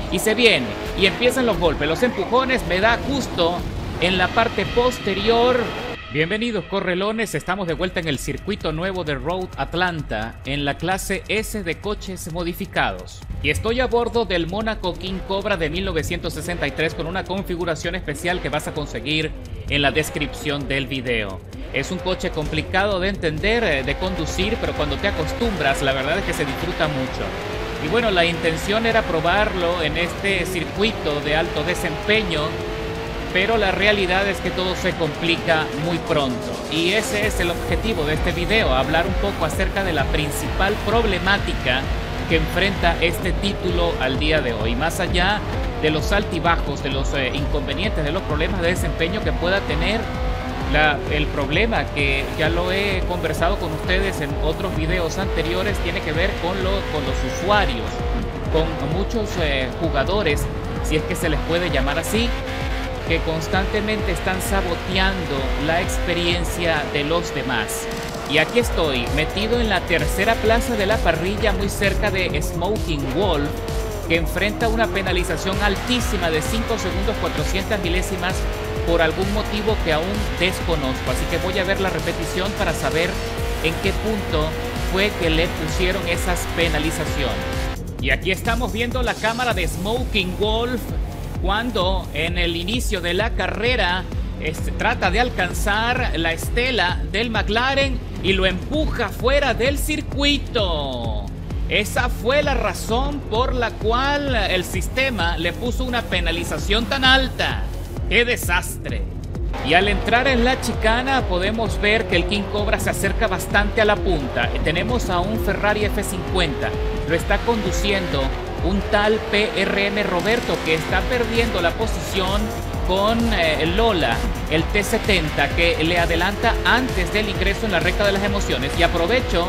y se viene y empiezan los golpes, los empujones, me da justo en la parte posterior. Bienvenidos correlones, estamos de vuelta en el circuito nuevo de Road Atlanta en la clase S de coches modificados. Y estoy a bordo del Monaco King Cobra de 1963 con una configuración especial que vas a conseguir en la descripción del video. Es un coche complicado de entender, de conducir, pero cuando te acostumbras, la verdad es que se disfruta mucho. Y bueno, la intención era probarlo en este circuito de alto desempeño, pero la realidad es que todo se complica muy pronto. Y ese es el objetivo de este video, hablar un poco acerca de la principal problemática que enfrenta este título al día de hoy, más allá de los altibajos, de los inconvenientes, de los problemas de desempeño que pueda tener. El problema, que ya lo he conversado con ustedes en otros videos anteriores, tiene que ver con los usuarios, con muchos jugadores, si es que se les puede llamar así, que constantemente están saboteando la experiencia de los demás. Y aquí estoy, metido en la tercera plaza de la parrilla, muy cerca de Smoking Wolf, que enfrenta una penalización altísima de 5 segundos 400 milésimas por algún motivo que aún desconozco. Así que voy a ver la repetición para saber en qué punto fue que le pusieron esas penalizaciones. Y aquí estamos viendo la cámara de Smoking Wolf cuando en el inicio de la carrera trata de alcanzar la estela del McLaren y lo empuja fuera del circuito. Esa fue la razón por la cual el sistema le puso una penalización tan alta. ¡Qué desastre! Y al entrar en la chicana podemos ver que el King Cobra se acerca bastante a la punta. Tenemos a un Ferrari F50. Lo está conduciendo un tal PRM Roberto, que está perdiendo la posición con Lola, el T70, que le adelanta antes del ingreso en la recta de las emociones. Y aprovecho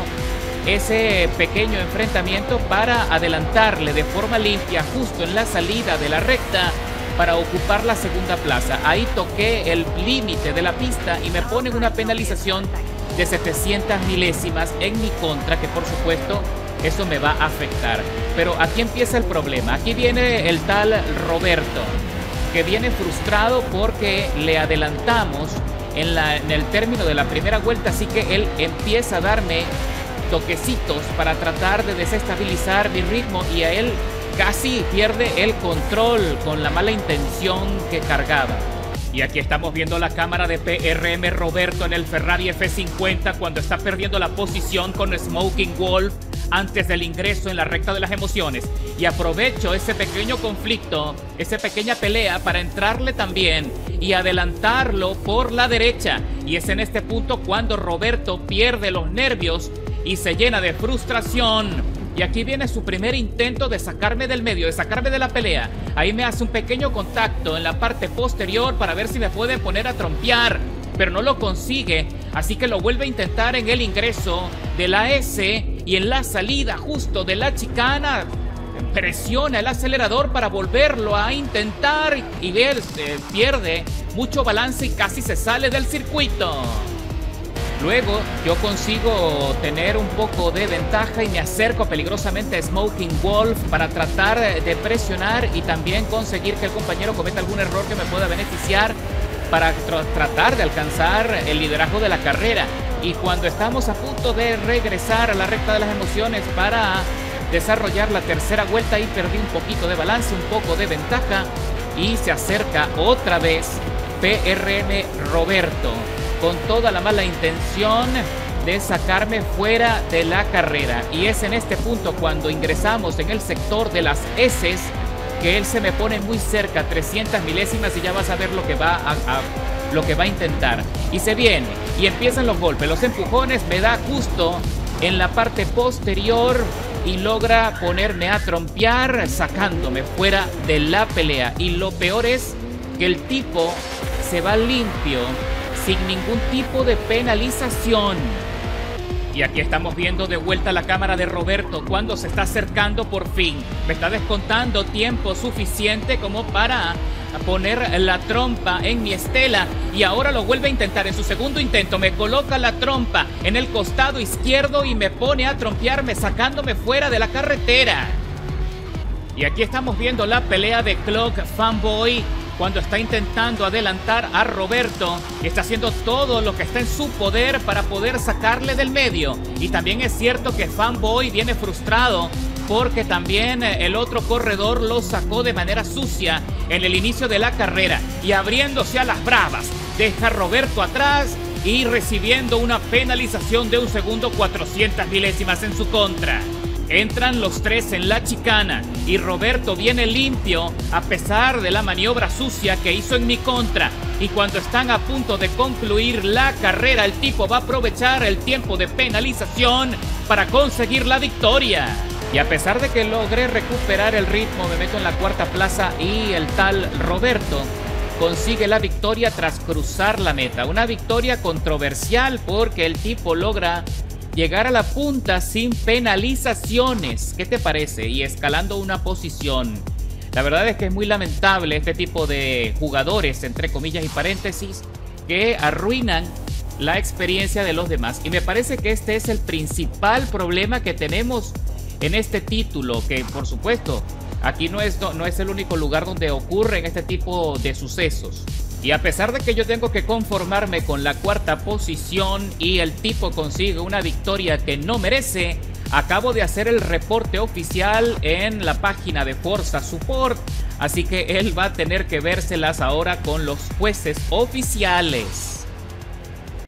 ese pequeño enfrentamiento para adelantarle de forma limpia justo en la salida de la recta para ocupar la segunda plaza. Ahí toqué el límite de la pista y me ponen una penalización de 700 milésimas en mi contra, que por supuesto eso me va a afectar. Pero aquí empieza el problema. Aquí viene el tal Roberto, que viene frustrado porque le adelantamos en el término de la primera vuelta, así que él empieza a darme toquecitos para tratar de desestabilizar mi ritmo, y a él casi pierde el control con la mala intención que cargaba. Y aquí estamos viendo la cámara de PRM Roberto en el Ferrari F50 cuando está perdiendo la posición con Smoking Wolf antes del ingreso en la recta de las emociones. Y aprovecho ese pequeño conflicto, esa pequeña pelea, para entrarle también y adelantarlo por la derecha. Y es en este punto cuando Roberto pierde los nervios y se llena de frustración. Y aquí viene su primer intento de sacarme del medio, de sacarme de la pelea. Ahí me hace un pequeño contacto en la parte posterior para ver si me puede poner a trompear, pero no lo consigue, así que lo vuelve a intentar en el ingreso de la S, y en la salida justo de la chicana presiona el acelerador para volverlo a intentar y pierde mucho balance y casi se sale del circuito. Luego yo consigo tener un poco de ventaja y me acerco peligrosamente a Smoking Wolf para tratar de presionar y también conseguir que el compañero cometa algún error que me pueda beneficiar para tratar de alcanzar el liderazgo de la carrera. Y cuando estamos a punto de regresar a la recta de las emociones para desarrollar la tercera vuelta, ahí perdí un poquito de balance, un poco de ventaja, y se acerca otra vez PRM Roberto con toda la mala intención de sacarme fuera de la carrera. Y es en este punto, cuando ingresamos en el sector de las S's, que él se me pone muy cerca, 300 milésimas, y ya vas a ver lo que va a intentar. Y se viene, y empiezan los golpes, los empujones, me da justo en la parte posterior y logra ponerme a trompear, sacándome fuera de la pelea. Y lo peor es que el tipo se va limpio, sin ningún tipo de penalización. Y aquí estamos viendo de vuelta la cámara de Roberto cuando se está acercando por fin. Me está descontando tiempo suficiente como para poner la trompa en mi estela, y ahora lo vuelve a intentar. En su segundo intento me coloca la trompa en el costado izquierdo y me pone a trompearme, sacándome fuera de la carretera. Y aquí estamos viendo la pelea de Clock Fanboy cuando está intentando adelantar a Roberto y está haciendo todo lo que está en su poder para poder sacarle del medio. Y también es cierto que Fanboy viene frustrado porque también el otro corredor lo sacó de manera sucia en el inicio de la carrera y abriéndose a las bravas deja a Roberto atrás y recibiendo una penalización de 1 segundo 400 milésimas en su contra. Entran los tres en la chicana y Roberto viene limpio a pesar de la maniobra sucia que hizo en mi contra. Y cuando están a punto de concluir la carrera, el tipo va a aprovechar el tiempo de penalización para conseguir la victoria. Y a pesar de que logré recuperar el ritmo, me meto en la cuarta plaza y el tal Roberto consigue la victoria tras cruzar la meta. Una victoria controversial porque el tipo logra llegar a la punta sin penalizaciones. ¿Qué te parece? Y escalando una posición. La verdad es que es muy lamentable este tipo de jugadores, entre comillas y paréntesis, que arruinan la experiencia de los demás. Y me parece que este es el principal problema que tenemos en este título, que por supuesto aquí no es el único lugar donde ocurren este tipo de sucesos. Y a pesar de que yo tengo que conformarme con la cuarta posición y el tipo consigue una victoria que no merece, acabo de hacer el reporte oficial en la página de Forza Support, así que él va a tener que vérselas ahora con los jueces oficiales.